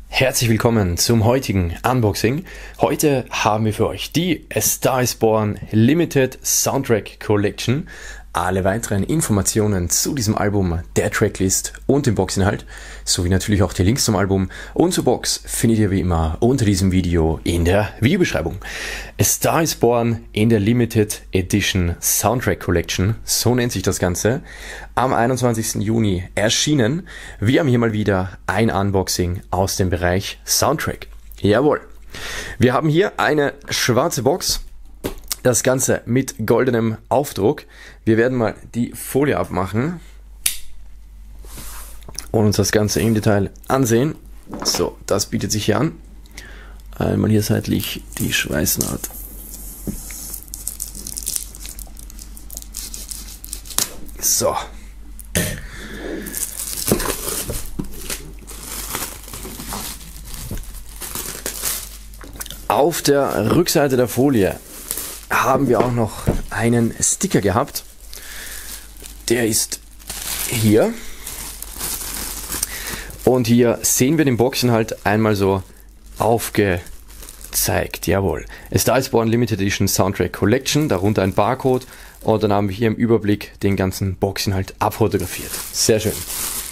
Herzlich willkommen zum heutigen Unboxing. Heute haben wir für euch die A Star Is Born Limited Soundtrack Collection. Alle weiteren Informationen zu diesem Album, der Tracklist und dem Boxinhalt, sowie natürlich auch die Links zum Album und zur Box findet ihr wie immer unter diesem Video in der Videobeschreibung. A Star Is Born in der Limited Edition Soundtrack Collection, so nennt sich das Ganze, am 21. Juni erschienen. Wir haben hier mal wieder ein Unboxing aus dem Bereich Soundtrack. Jawohl. Wir haben hier eine schwarze Box. Das Ganze mit goldenem Aufdruck. Wir werden mal die Folie abmachen und uns das Ganze im Detail ansehen. So, das bietet sich hier an. Einmal hier seitlich die Schweißnaht. So. Auf der Rückseite der Folie haben wir auch noch einen Sticker gehabt. Der ist hier. Und hier sehen wir den Boxinhalt einmal so aufgezeigt. Jawohl. A Star Is Born Limited Edition Soundtrack Collection, darunter ein Barcode. Und dann haben wir hier im Überblick den ganzen Boxinhalt abfotografiert. Sehr schön.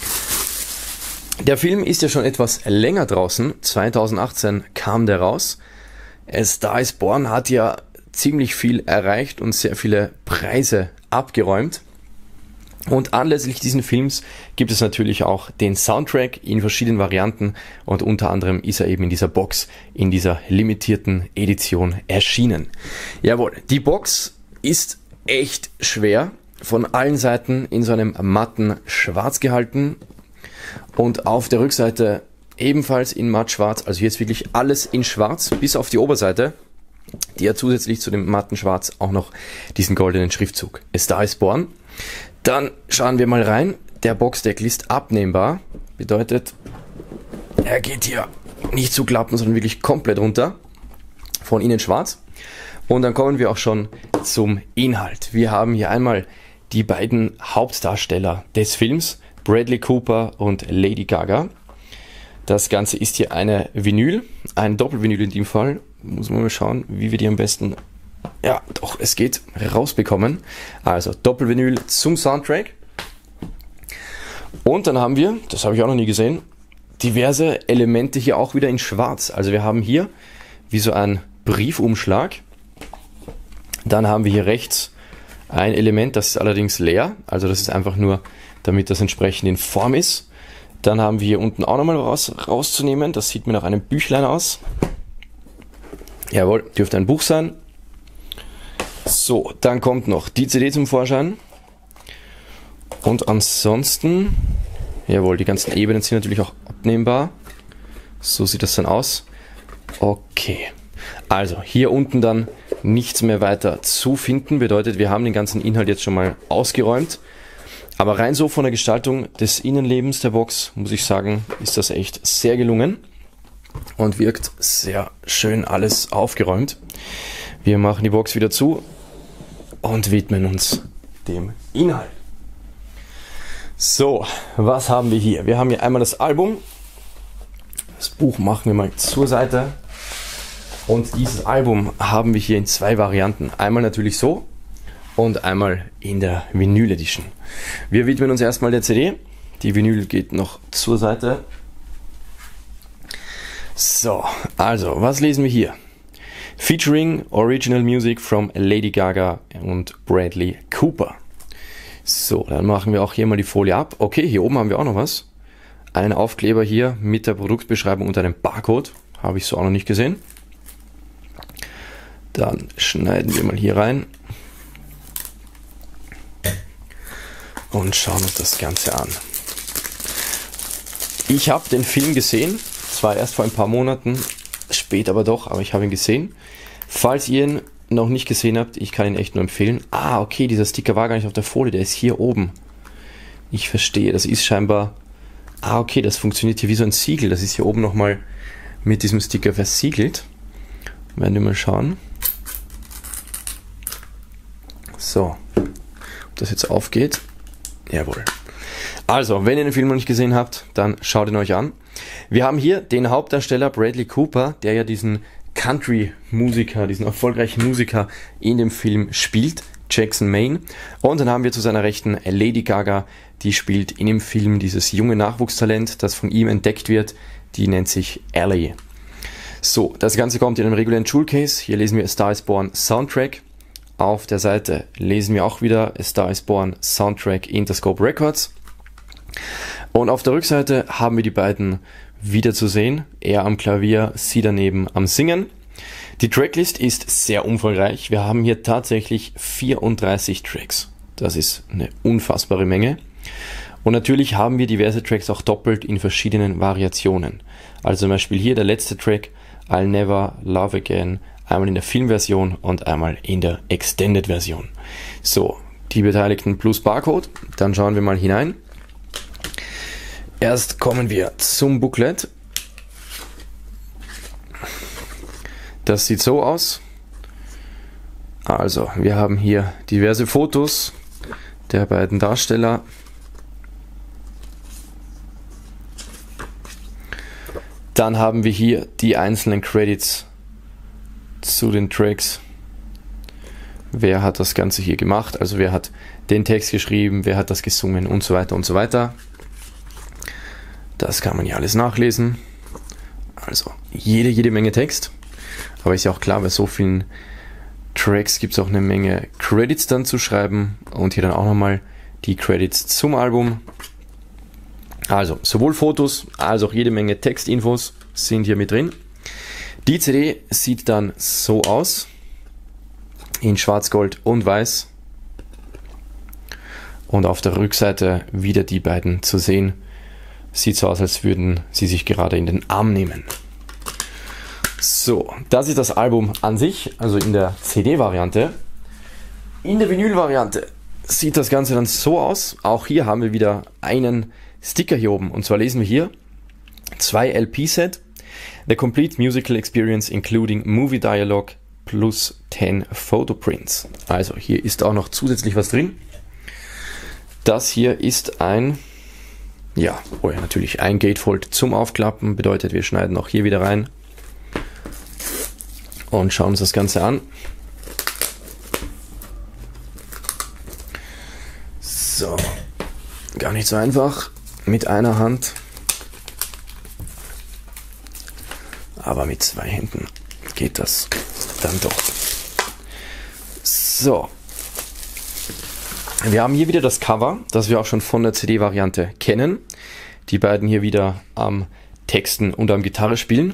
Der Film ist ja schon etwas länger draußen. 2018 kam der raus. A Star Is Born hat ja ziemlich viel erreicht und sehr viele Preise abgeräumt. Und anlässlich diesen Films gibt es natürlich auch den Soundtrack in verschiedenen Varianten und unter anderem ist er eben in dieser Box, in dieser limitierten Edition erschienen. Jawohl, die Box ist echt schwer, von allen Seiten in so einem matten Schwarz gehalten und auf der Rückseite ebenfalls in matt Schwarz, also hier ist wirklich alles in Schwarz, bis auf die Oberseite, die hat zusätzlich zu dem matten Schwarz auch noch diesen goldenen Schriftzug. A Star Is Born. Dann schauen wir mal rein. Der Boxdeckel ist abnehmbar. Bedeutet, er geht hier nicht zu klappen, sondern wirklich komplett runter. Von innen schwarz. Und dann kommen wir auch schon zum Inhalt. Wir haben hier einmal die beiden Hauptdarsteller des Films, Bradley Cooper und Lady Gaga. Das Ganze ist hier eine Vinyl, ein Doppelvinyl in dem Fall. Muss man mal schauen, wie wir die am besten, ja doch, es geht, rausbekommen. Also Doppelvinyl zum Soundtrack. Und dann haben wir, das habe ich auch noch nie gesehen, diverse Elemente hier auch wieder in schwarz. Also wir haben hier wie so ein Briefumschlag. Dann haben wir hier rechts ein Element, das ist allerdings leer. Also das ist einfach nur, damit das entsprechend in Form ist. Dann haben wir hier unten auch nochmal rauszunehmen. Das sieht mir nach einem Büchlein aus. Jawohl, dürfte ein Buch sein. So, dann kommt noch die CD zum Vorschein. Und ansonsten, jawohl, die ganzen Ebenen sind natürlich auch abnehmbar. So sieht das dann aus. Okay, also hier unten dann nichts mehr weiter zu finden. Bedeutet, wir haben den ganzen Inhalt jetzt schon mal ausgeräumt. Aber rein so von der Gestaltung des Innenlebens der Box, muss ich sagen, ist das echt sehr gelungen und wirkt sehr schön alles aufgeräumt. Wir machen die Box wieder zu und widmen uns dem Inhalt. So, was haben wir hier? Wir haben hier einmal das Album. Das Buch machen wir mal zur Seite. Und dieses Album haben wir hier in zwei Varianten. Einmal natürlich so und einmal in der Vinyl Edition. Wir widmen uns erstmal der CD. Die Vinyl geht noch zur Seite. So, also, was lesen wir hier? Featuring Original Music from Lady Gaga und Bradley Cooper. So, dann machen wir auch hier mal die Folie ab. Okay, hier oben haben wir auch noch was. Einen Aufkleber hier mit der Produktbeschreibung und einem Barcode. Habe ich so auch noch nicht gesehen. Dann schneiden wir mal hier rein. Und schauen uns das Ganze an. Ich habe den Film gesehen, zwar erst vor ein paar Monaten, spät aber doch, aber ich habe ihn gesehen. Falls ihr ihn noch nicht gesehen habt, ich kann ihn echt nur empfehlen. Ah, okay, dieser Sticker war gar nicht auf der Folie, der ist hier oben. Ich verstehe, das ist scheinbar... Ah, okay, das funktioniert hier wie so ein Siegel, das ist hier oben nochmal mit diesem Sticker versiegelt. Werden wir mal schauen. So, ob das jetzt aufgeht. Jawohl. Also, wenn ihr den Film noch nicht gesehen habt, dann schaut ihn euch an. Wir haben hier den Hauptdarsteller Bradley Cooper, der ja diesen Country-Musiker, diesen erfolgreichen Musiker in dem Film spielt, Jackson Maine. Und dann haben wir zu seiner Rechten Lady Gaga, die spielt in dem Film dieses junge Nachwuchstalent, das von ihm entdeckt wird. Die nennt sich Ellie. So, das Ganze kommt in einem regulären Jewel Case. Hier lesen wir A Star is Born Soundtrack. Auf der Seite lesen wir auch wieder A Star is Born Soundtrack Interscope Records. Und auf der Rückseite haben wir die beiden wieder zu sehen. Er am Klavier, sie daneben am Singen. Die Tracklist ist sehr umfangreich. Wir haben hier tatsächlich 34 Tracks. Das ist eine unfassbare Menge. Und natürlich haben wir diverse Tracks auch doppelt in verschiedenen Variationen. Also zum Beispiel hier der letzte Track, I'll Never Love Again, einmal in der Filmversion und einmal in der Extended-Version. So, die Beteiligten plus Barcode. Dann schauen wir mal hinein. Erst kommen wir zum Booklet. Das sieht so aus. Also, wir haben hier diverse Fotos der beiden Darsteller. Dann haben wir hier die einzelnen Credits zu den Tracks. Wer hat das Ganze hier gemacht? Also wer hat den Text geschrieben, wer hat das gesungen und so weiter und so weiter. Das kann man ja alles nachlesen. Also jede Menge Text. Aber ist ja auch klar, bei so vielen Tracks gibt es auch eine Menge Credits dann zu schreiben. Und hier dann auch nochmal die Credits zum Album. Also sowohl Fotos als auch jede Menge Textinfos sind hier mit drin. Die CD sieht dann so aus. In Schwarz, Gold und Weiß. Und auf der Rückseite wieder die beiden zu sehen. Sieht so aus, als würden sie sich gerade in den Arm nehmen. So, das ist das Album an sich, also in der CD-Variante. In der Vinyl-Variante sieht das Ganze dann so aus. Auch hier haben wir wieder einen Sticker hier oben. Und zwar lesen wir hier 2 LP-Set. The Complete Musical Experience including Movie Dialogue plus 10 Photoprints. Also hier ist auch noch zusätzlich was drin. Das hier ist ein, ja, natürlich ein Gatefold zum Aufklappen. Bedeutet, wir schneiden auch hier wieder rein. Und schauen uns das Ganze an. So, gar nicht so einfach mit einer Hand, aber mit 2 Händen geht das dann doch. So, wir haben hier wieder das Cover, das wir auch schon von der CD-Variante kennen. Die beiden hier wieder am Texten und am Gitarre spielen.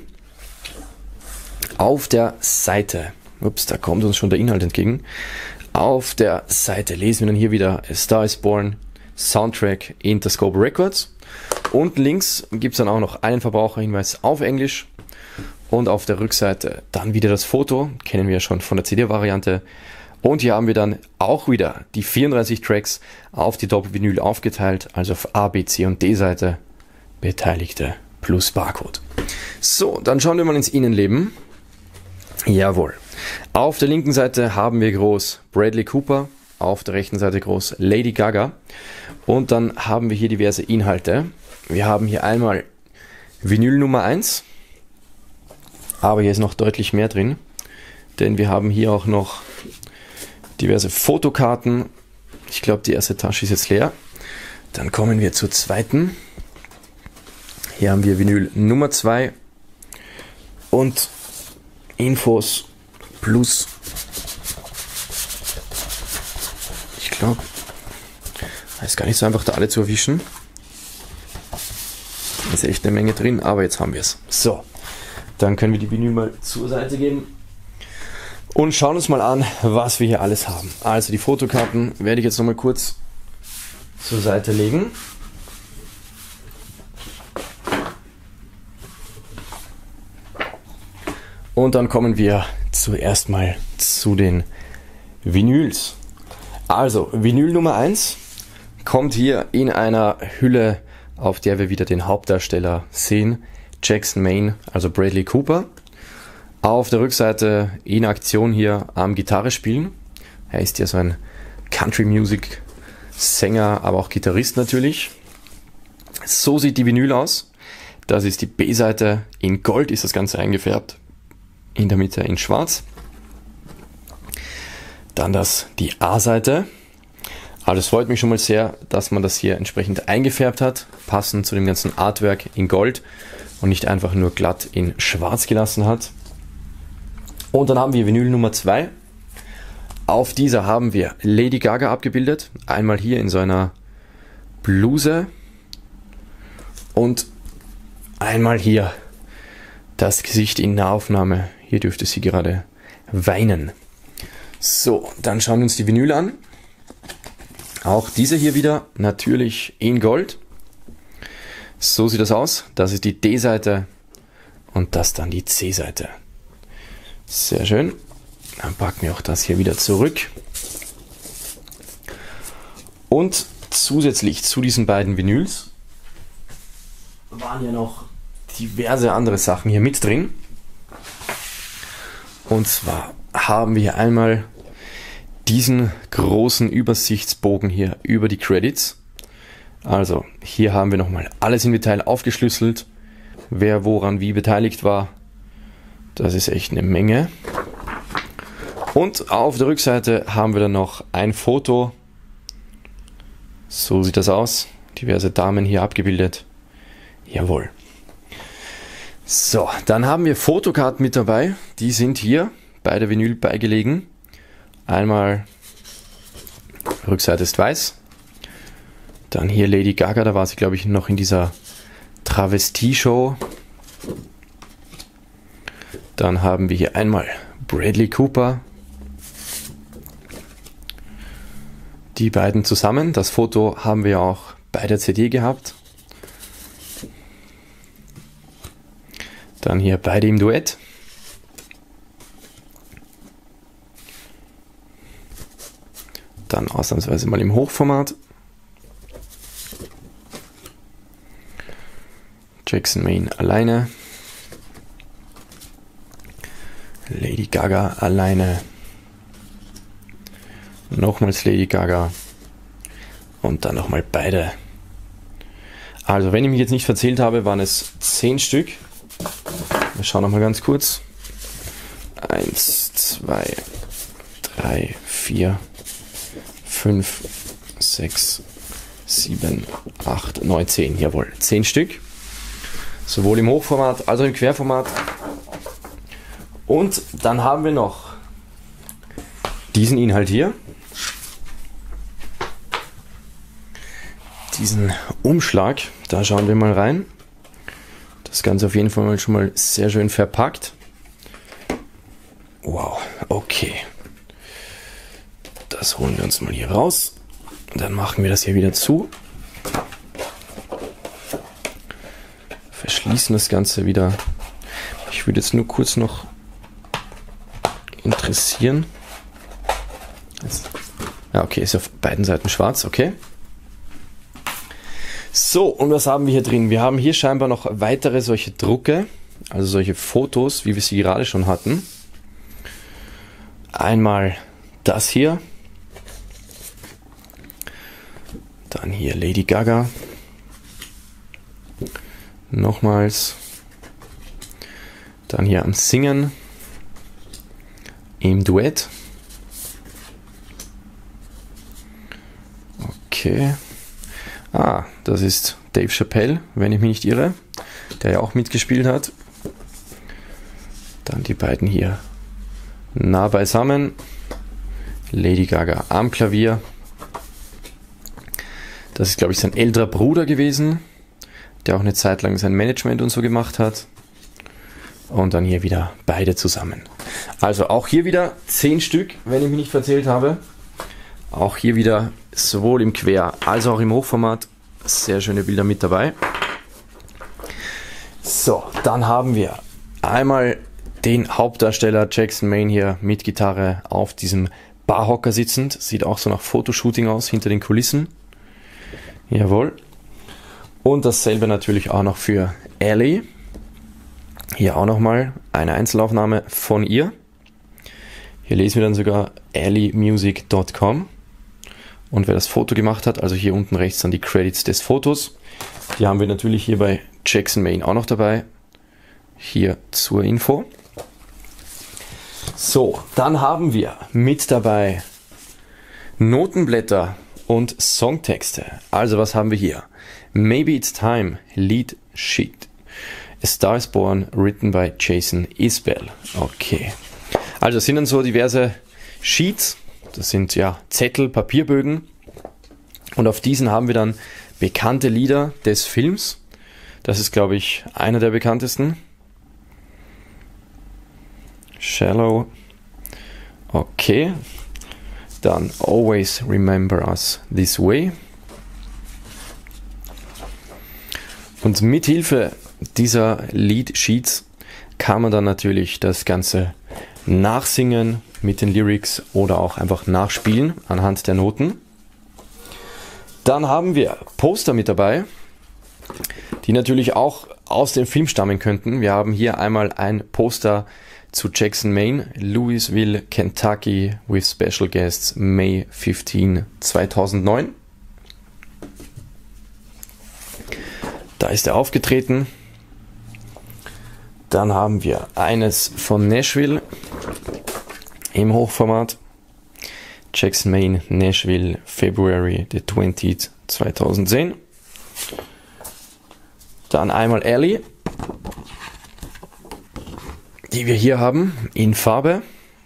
Auf der Seite, da kommt uns schon der Inhalt entgegen. Auf der Seite lesen wir dann hier wieder A Star is Born Soundtrack Interscope Records. Und links gibt es dann auch noch einen Verbraucherhinweis auf Englisch. Und auf der Rückseite dann wieder das Foto, kennen wir ja schon von der CD-Variante. Und hier haben wir dann auch wieder die 34 Tracks auf die Doppelvinyl aufgeteilt, also auf A, B, C und D-Seite Beteiligte plus Barcode. So, dann schauen wir mal ins Innenleben. Jawohl. Auf der linken Seite haben wir groß Bradley Cooper, auf der rechten Seite groß Lady Gaga. Und dann haben wir hier diverse Inhalte. Wir haben hier einmal Vinyl Nummer 1, aber hier ist noch deutlich mehr drin, denn wir haben hier auch noch diverse Fotokarten. Ich glaube, die erste Tasche ist jetzt leer. Dann kommen wir zur zweiten. Hier haben wir Vinyl Nummer 2 und Infos plus, ich glaube, es ist gar nicht so einfach, da alle zu erwischen. Da ist echt eine Menge drin, aber jetzt haben wir es. So, dann können wir die Vinyl mal zur Seite geben und schauen uns mal an, was wir hier alles haben. Also die Fotokarten werde ich jetzt noch mal kurz zur Seite legen. Und dann kommen wir zuerst mal zu den Vinyls. Also, Vinyl Nummer 1 kommt hier in einer Hülle, auf der wir wieder den Hauptdarsteller sehen, Jackson Maine, also Bradley Cooper. Auf der Rückseite in Aktion hier am Gitarre spielen. Er ist ja so ein Country Music Sänger, aber auch Gitarrist natürlich. So sieht die Vinyl aus. Das ist die B-Seite. In Gold ist das Ganze eingefärbt. In der Mitte in Schwarz. Dann die A-Seite. Also es freut mich schon mal sehr, dass man das hier entsprechend eingefärbt hat. Passend zu dem ganzen Artwork in Gold. Und nicht einfach nur glatt in Schwarz gelassen hat. Und dann haben wir Vinyl Nummer 2. Auf dieser haben wir Lady Gaga abgebildet. Einmal hier in so einer Bluse. Und einmal hier das Gesicht in Nahaufnahme. Hier dürfte sie gerade weinen. So, dann schauen wir uns die Vinyl an. Auch diese hier wieder natürlich in Gold. So sieht das aus. Das ist die D-Seite und das dann die C-Seite. Sehr schön. Dann packen wir auch das hier wieder zurück. Und zusätzlich zu diesen beiden Vinyls waren ja noch diverse andere Sachen hier mit drin. Und zwar haben wir hier einmal diesen großen Übersichtsbogen hier über die Credits. Also hier haben wir nochmal alles im Detail aufgeschlüsselt, wer woran wie beteiligt war. Das ist echt eine Menge. Und auf der Rückseite haben wir dann noch ein Foto. So sieht das aus. Diverse Damen hier abgebildet. Jawohl. So, dann haben wir Fotokarten mit dabei. Die sind hier bei der Vinyl beigelegen. Einmal Rückseite ist weiß. Dann hier Lady Gaga, da war sie glaube ich noch in dieser Travestie-Show. Dann haben wir hier einmal Bradley Cooper. Die beiden zusammen. Das Foto haben wir auch bei der CD gehabt. Dann hier beide im Duett. Dann ausnahmsweise mal im Hochformat. Jackson Maine alleine. Lady Gaga alleine. Nochmals Lady Gaga. Und dann nochmal beide. Also wenn ich mich jetzt nicht verzählt habe, waren es 10 Stück. Wir schauen nochmal ganz kurz. 1, 2, 3, 4, 5, 6, 7, 8, 9, 10. Jawohl, 10 Stück. Sowohl im Hochformat als auch im Querformat. Und dann haben wir noch diesen Inhalt hier. Diesen Umschlag. Da schauen wir mal rein. Das Ganze auf jeden Fall mal schon mal sehr schön verpackt. Wow, okay. Das holen wir uns mal hier raus. Dann machen wir das hier wieder zu. Verschließen das Ganze wieder. Ich würde jetzt nur kurz noch interessieren. Ja, okay, ist auf beiden Seiten schwarz, okay. So, und was haben wir hier drin? Wir haben hier scheinbar noch weitere solche Drucke, also solche Fotos, wie wir sie gerade schon hatten. Einmal das hier. Dann hier Lady Gaga. Nochmals. Dann hier am Singen. Im Duett. Okay. Ah, das ist Dave Chappelle, wenn ich mich nicht irre, der ja auch mitgespielt hat. Dann die beiden hier nah beisammen. Lady Gaga am Klavier. Das ist, glaube ich, sein älterer Bruder gewesen, der auch eine Zeit lang sein Management und so gemacht hat. Und dann hier wieder beide zusammen. Also auch hier wieder 10 Stück, wenn ich mich nicht verzählt habe. Auch hier wieder sowohl im Quer- als auch im Hochformat sehr schöne Bilder mit dabei. So, dann haben wir einmal den Hauptdarsteller Jackson Maine hier mit Gitarre auf diesem Barhocker sitzend. Sieht auch so nach Fotoshooting aus, hinter den Kulissen. Jawohl. Und dasselbe natürlich auch noch für Ellie. Hier auch nochmal eine Einzelaufnahme von ihr. Hier lesen wir dann sogar elliemusic.com. Und wer das Foto gemacht hat, also hier unten rechts dann die Credits des Fotos. Die haben wir natürlich hier bei Jackson Maine auch noch dabei. Hier zur Info. So, dann haben wir mit dabei Notenblätter und Songtexte. Also was haben wir hier? Maybe It's Time, Lead Sheet. A Star is Born, written by Jason Isbell. Okay. Also es sind dann so diverse Sheets. Das sind ja Zettel, Papierbögen. Und auf diesen haben wir dann bekannte Lieder des Films. Das ist, glaube ich, einer der bekanntesten. Shallow. Okay. Dann Always Remember Us This Way. Und mit Hilfe dieser Lead Sheets kann man dann natürlich das Ganze nachsingen mit den Lyrics oder auch einfach nachspielen anhand der Noten. Dann haben wir Poster mit dabei, die natürlich auch aus dem Film stammen könnten. Wir haben hier einmal ein Poster zu Jackson Maine, Louisville, Kentucky, with special guests, May 15, 2009. Da ist er aufgetreten. Dann haben wir eines von Nashville im Hochformat. Jackson Maine, Nashville, February the 20th, 2010. Dann einmal Ellie, die wir hier haben, in Farbe,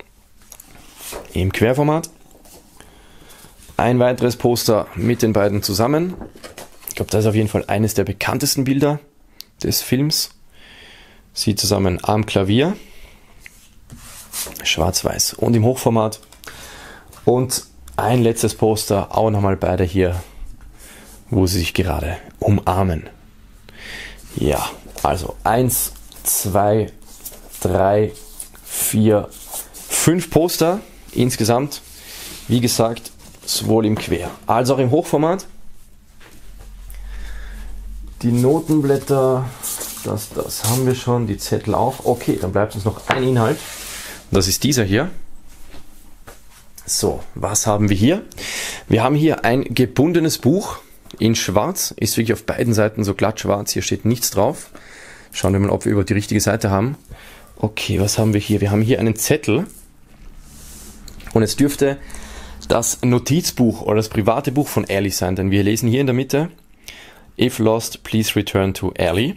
im Querformat. Ein weiteres Poster mit den beiden zusammen. Ich glaube, das ist auf jeden Fall eines der bekanntesten Bilder des Films. Sie zusammen am Klavier, schwarz-weiß und im Hochformat. Und ein letztes Poster, auch nochmal beide hier, wo sie sich gerade umarmen. Ja, also 1, 2, 3, 4, 5 Poster insgesamt. Wie gesagt, sowohl im Quer- als auch im Hochformat. Die Notenblätter, das haben wir schon, die Zettel auch. Okay, dann bleibt uns noch ein Inhalt. Das ist dieser hier. So, was haben wir hier? Wir haben hier ein gebundenes Buch in schwarz. Ist wirklich auf beiden Seiten so glatt schwarz. Hier steht nichts drauf. Schauen wir mal, ob wir über die richtige Seite haben. Okay, was haben wir hier? Wir haben hier einen Zettel. Und es dürfte das Notizbuch oder das private Buch von Ellie sein. Denn wir lesen hier in der Mitte: If lost, please return to Ellie.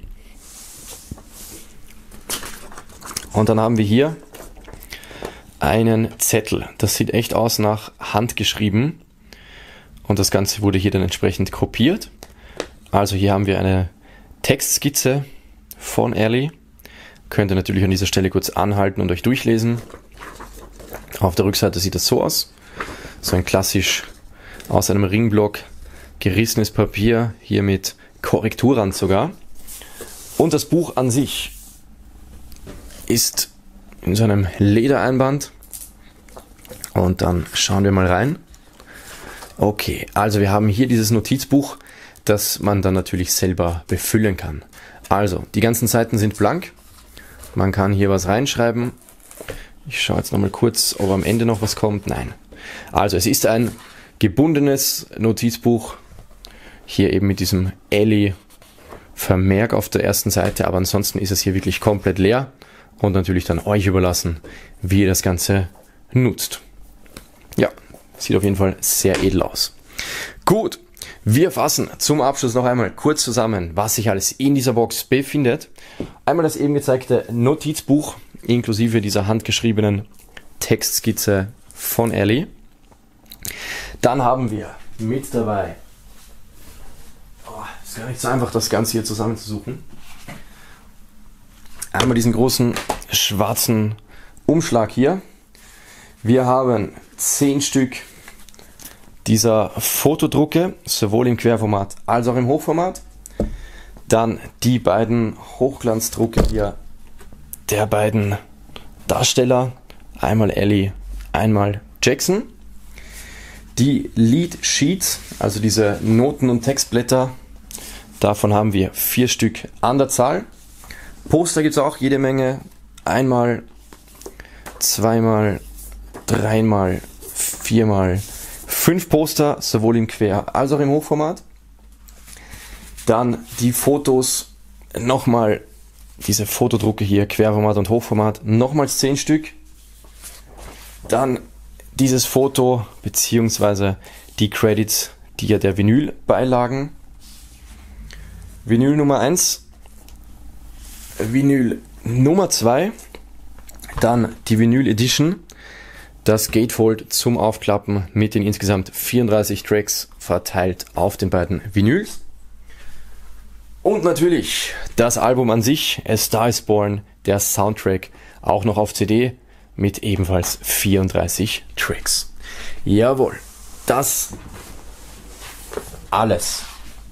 Und dann haben wir hier einen Zettel. Das sieht echt aus nach handgeschrieben. Und das Ganze wurde hier dann entsprechend kopiert. Also hier haben wir eine Textskizze von Ellie. Könnt ihr natürlich an dieser Stelle kurz anhalten und euch durchlesen. Auf der Rückseite sieht das so aus. So ein klassisch aus einem Ringblock gerissenes Papier, hier mit Korrekturrand sogar. Und das Buch an sich ist in so einem Ledereinband. Und dann schauen wir mal rein. Okay, also wir haben hier dieses Notizbuch, das man dann natürlich selber befüllen kann. Also, die ganzen Seiten sind blank. Man kann hier was reinschreiben. Ich schaue jetzt nochmal kurz, ob am Ende noch was kommt. Nein. Also, es ist ein gebundenes Notizbuch. Hier eben mit diesem Ellie-Vermerk auf der ersten Seite. Aber ansonsten ist es hier wirklich komplett leer. Und natürlich dann euch überlassen, wie ihr das Ganze nutzt. Ja, sieht auf jeden Fall sehr edel aus. Gut, wir fassen zum Abschluss noch einmal kurz zusammen, was sich alles in dieser Box befindet. Einmal das eben gezeigte Notizbuch, inklusive dieser handgeschriebenen Textskizze von Ellie. Dann haben wir mit dabei, ist gar nicht so einfach, das Ganze hier zusammenzusuchen. Einmal diesen großen schwarzen Umschlag hier. Wir haben 10 Stück dieser Fotodrucke, sowohl im Querformat als auch im Hochformat. Dann die beiden Hochglanzdrucke hier der beiden Darsteller, einmal Ellie, einmal Jackson. Die Lead Sheets, also diese Noten- und Textblätter, davon haben wir 4 Stück an der Zahl. Poster gibt es auch jede Menge. Einmal, zweimal, dreimal, viermal, 5 Poster, sowohl im Quer- als auch im Hochformat. Dann die Fotos, nochmal diese Fotodrucke hier, Querformat und Hochformat, nochmals 10 Stück. Dann dieses Foto beziehungsweise die Credits, die ja der Vinyl beilagen. Vinyl Nummer 1, Vinyl Nummer 2, dann die Vinyl Edition, das Gatefold zum Aufklappen mit den insgesamt 34 Tracks verteilt auf den beiden Vinyls. Und natürlich das Album an sich, A Star Is Born, der Soundtrack, auch noch auf CD mit ebenfalls 34 Tracks. Jawohl, das alles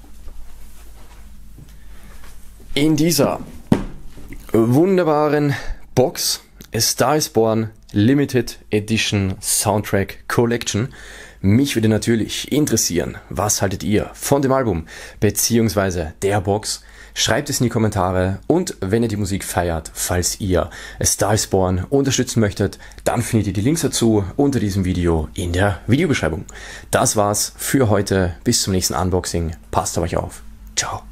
in dieser wunderbaren Box, A Star Is Born Limited Edition Soundtrack Collection. Mich würde natürlich interessieren, was haltet ihr von dem Album bzw. der Box? Schreibt es in die Kommentare und wenn ihr die Musik feiert, falls ihr A Star Is Born unterstützen möchtet, dann findet ihr die Links dazu unter diesem Video in der Videobeschreibung. Das war's für heute. Bis zum nächsten Unboxing. Passt auf euch auf. Ciao.